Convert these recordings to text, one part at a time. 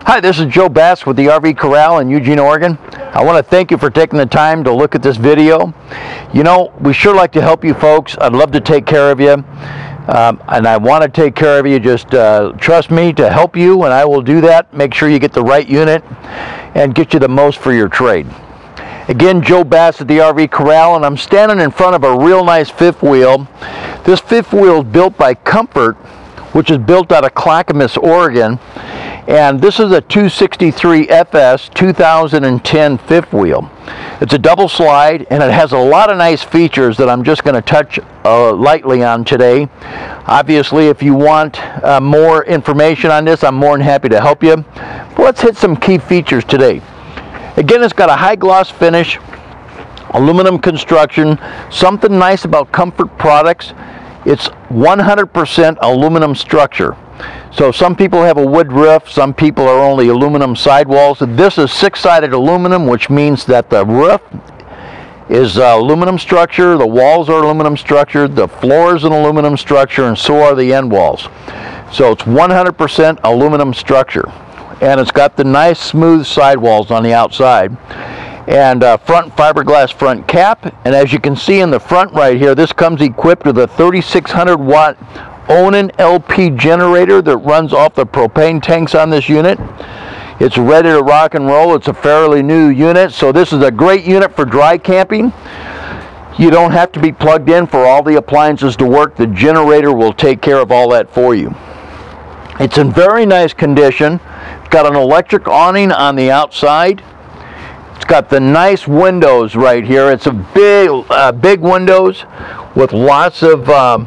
Hi, this is Joe Bass with the RV Corral in Eugene, Oregon. I want to thank you for taking the time to look at this video. You know, we sure like to help you folks. I'd love to take care of you. And I want to take care of you. Just trust me to help you, and I will do that. Make sure you get the right unit and get you the most for your trade. Again, Joe Bass at the RV Corral, and I'm standing in front of a real nice fifth wheel. This fifth wheel is built by Comfort, which is built out of Clackamas, Oregon. And this is a 263 FS 2010 fifth wheel. It's a double slide, and it has a lot of nice features that I'm just going to touch lightly on today. Obviously, if you want more information on this, I'm more than happy to help you. But let's hit some key features today. Again, it's got a high gloss finish, aluminum construction. Something nice about Comfort products, it's 100% aluminum structure. So some people have a wood roof, some people are only aluminum sidewalls. This is six-sided aluminum, which means that the roof is aluminum structure, the walls are aluminum structure, the floor is an aluminum structure, and so are the end walls. So it's 100% aluminum structure. And it's got the nice smooth sidewalls on the outside. And front fiberglass front cap. And as you can see in the front right here, this comes equipped with a 3600 watt Onan LP generator that runs off the propane tanks on this unit. It's ready to rock and roll. It's a fairly new unit, so this is a great unit for dry camping. You don't have to be plugged in for all the appliances to work. The generator will take care of all that for you. It's in very nice condition. It's got an electric awning on the outside. It's got the nice windows right here. It's a big windows with lots of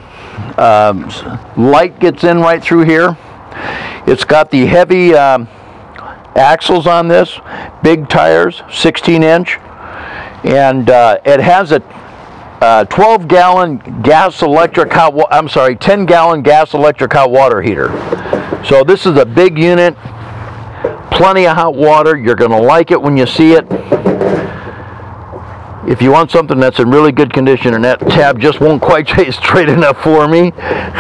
light gets in right through here. It's got the heavy axles on this, big tires, 16-inch, and it has a 10-gallon gas electric hot water heater. So this is a big unit, plenty of hot water. You're going to like it when you see it. If you want something that's in really good condition, and that tab just won't quite stay straight enough for me.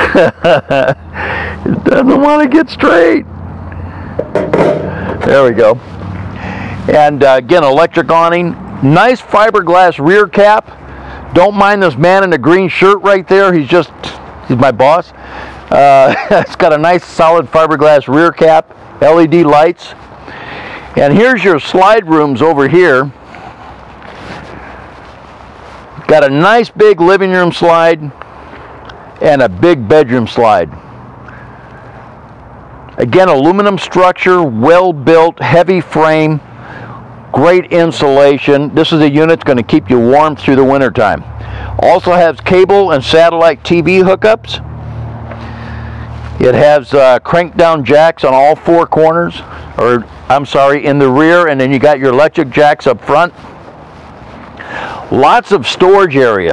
It doesn't want to get straight. There we go. And again, electric awning. Nice fiberglass rear cap. Don't mind this man in the green shirt right there. He's my boss. It's got a nice solid fiberglass rear cap, LED lights. And here's your slide rooms over here. Got a nice big living room slide and a big bedroom slide. Again, aluminum structure, well built, heavy frame, great insulation. This is a unit that's going to keep you warm through the winter time. Also has cable and satellite TV hookups. It has crank down jacks on all four corners, in the rear, and then you got your electric jacks up front. Lots of storage area.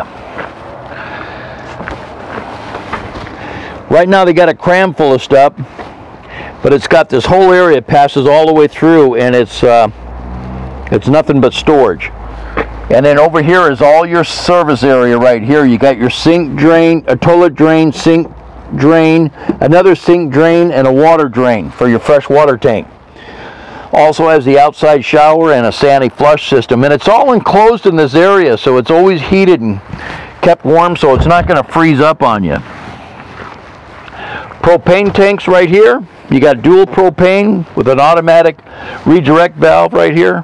Right now they got a cram full of stuff, but it's got this whole area passes all the way through, and it's nothing but storage. And then over here is all your service area right here. You got your sink drain, a toilet drain, sink drain, another sink drain, and a water drain for your fresh water tank. Also has the outside shower and a Sani flush system, and it's all enclosed in this area, so it's always heated and kept warm, so it's not going to freeze up on you. Propane tanks right here. You got dual propane with an automatic redirect valve right here.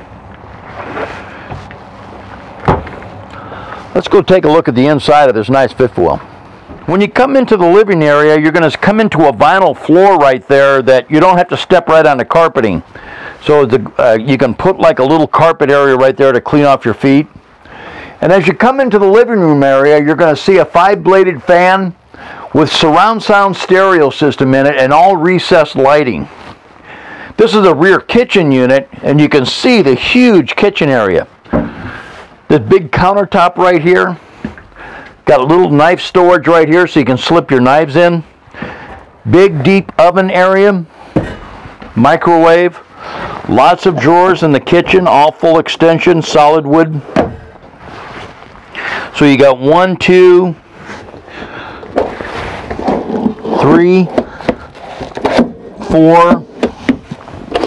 Let's go take a look at the inside of this nice fifth wheel. When you come into the living area, you're going to come into a vinyl floor right there that you don't have to step right on the carpeting. So you can put like a little carpet area right there to clean off your feet. And as you come into the living room area, you're going to see a 5-bladed fan with surround sound stereo system in it and all recessed lighting. This is a rear kitchen unit, and you can see the huge kitchen area. This big countertop right here. Got a little knife storage right here so you can slip your knives in. Big deep oven area. Microwave. Lots of drawers in the kitchen, all full extension, solid wood. So you got 1, 2, 3, 4,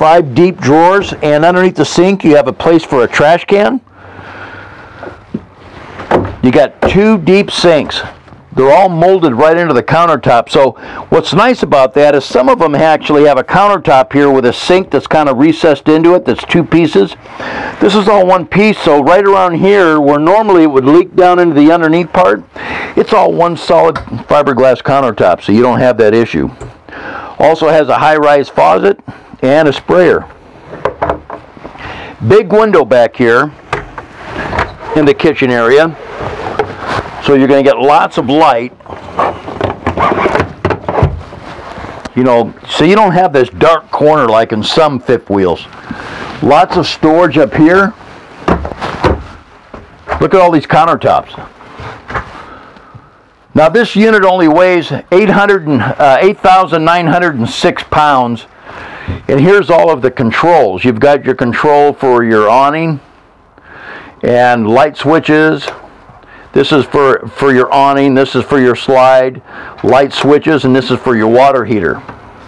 5 deep drawers, and underneath the sink you have a place for a trash can. You got 2 deep sinks. They're all molded right into the countertop. So what's nice about that is some of them actually have a countertop here with a sink that's kind of recessed into it, that's 2 pieces. This is all 1 piece, so right around here where normally it would leak down into the underneath part, it's all 1 solid fiberglass countertop, so you don't have that issue. Also has a high-rise faucet and a sprayer. Big window back here in the kitchen area, so you're going to get lots of light. You know, so you don't have this dark corner like in some fifth wheels. Lots of storage up here. Look at all these countertops. Now this unit only weighs 8,906 pounds. And here's all of the controls. You've got your control for your awning and light switches. This is for your awning, this is for your slide, light switches, and this is for your water heater.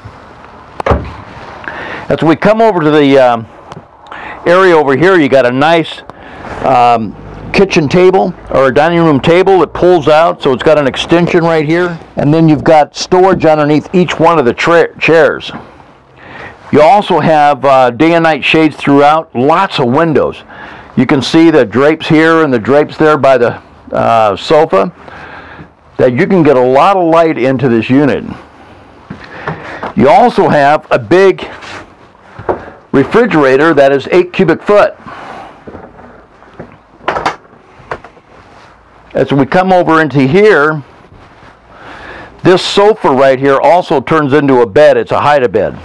As we come over to the area over here, you got a nice kitchen table or a dining room table that pulls out, so it's got an extension right here. And then you've got storage underneath each one of the chairs. You also have day and night shades throughout, lots of windows. You can see the drapes here and the drapes there by the sofa, that you can get a lot of light into this unit. You also have a big refrigerator that is 8 cubic foot. As we come over into here, this sofa right here also turns into a bed. It's a hide-a-bed.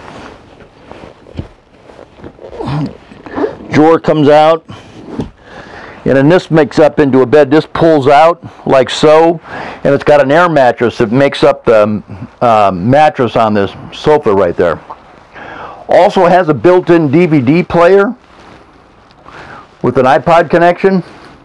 Drawer comes out, and then this makes up into a bed. This pulls out like so, and it's got an air mattress that makes up the mattress on this sofa right there. Also has a built-in DVD player with an iPod connection.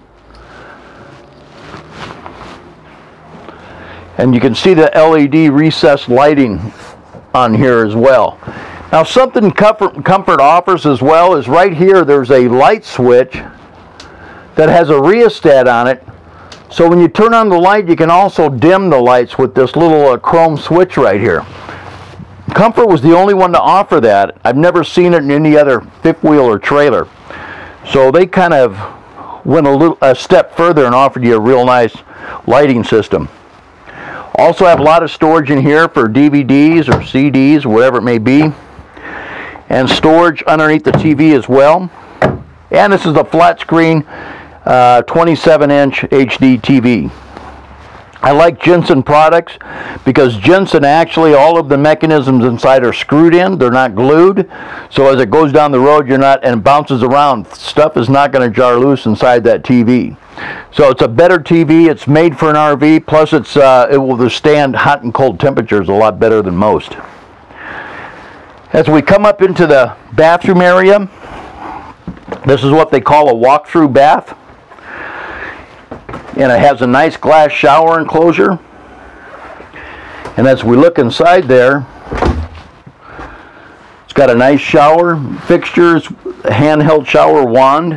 And you can see the LED recessed lighting on here as well. Now something Comfort offers as well is right here there's a light switch that has a rheostat on it, so when you turn on the light you can also dim the lights with this little chrome switch right here. Comfort was the only one to offer that. I've never seen it in any other fifth wheel or trailer, so they kind of went a step further and offered you a real nice lighting system. Also have a lot of storage in here for DVDs or CDs, whatever it may be, and storage underneath the TV as well. And this is a flat screen 27-inch HD TV. I like Jensen products because Jensen actually, all of the mechanisms inside are screwed in. They're not glued. So as it goes down the road, and bounces around, stuff is not going to jar loose inside that TV. So it's a better TV. It's made for an RV. Plus it will withstand hot and cold temperatures a lot better than most. As we come up into the bathroom area, this is what they call a walk-through bath. And it has a nice glass shower enclosure. And as we look inside there, it's got a nice shower fixtures, handheld shower wand.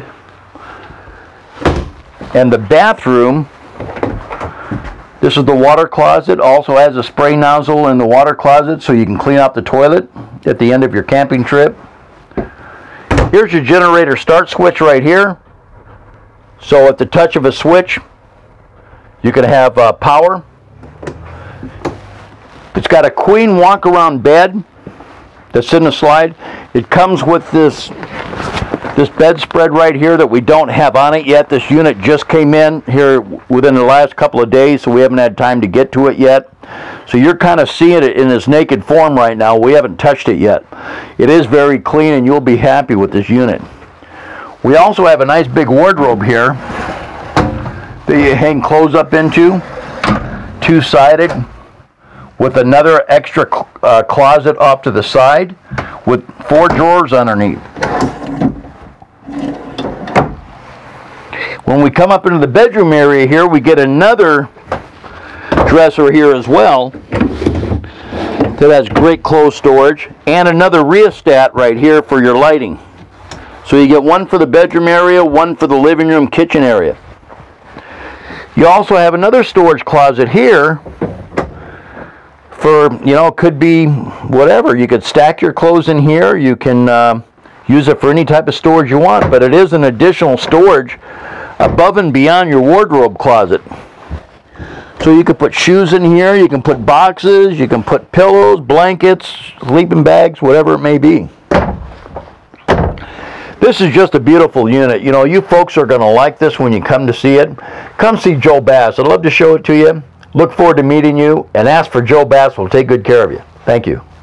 And the bathroom, this is the water closet, also has a spray nozzle in the water closet so you can clean out the toilet at the end of your camping trip. Here's your generator start switch right here. So at the touch of a switch, you can have power. It's got a queen walk-around bed that's in the slide. It comes with this bedspread right here that we don't have on it yet. This unit just came in here within the last couple of days, so we haven't had time to get to it yet. So you're kind of seeing it in its naked form right now. We haven't touched it yet. It is very clean, and you'll be happy with this unit. We also have a nice big wardrobe here that you hang clothes up into, two-sided, with another extra closet off to the side with 4 drawers underneath. When we come up into the bedroom area here, we get another dresser here as well. So that's great clothes storage. And another rheostat right here for your lighting. So you get one for the bedroom area, one for the living room, kitchen area. You also have another storage closet here for, you know, it could be whatever. You could stack your clothes in here. You can use it for any type of storage you want, but it is an additional storage above and beyond your wardrobe closet. So you could put shoes in here, you can put boxes, you can put pillows, blankets, sleeping bags, whatever it may be. This is just a beautiful unit. You know, you folks are going to like this when you come to see it. Come see Joe Bass. I'd love to show it to you. Look forward to meeting you, and ask for Joe Bass. We'll take good care of you. Thank you.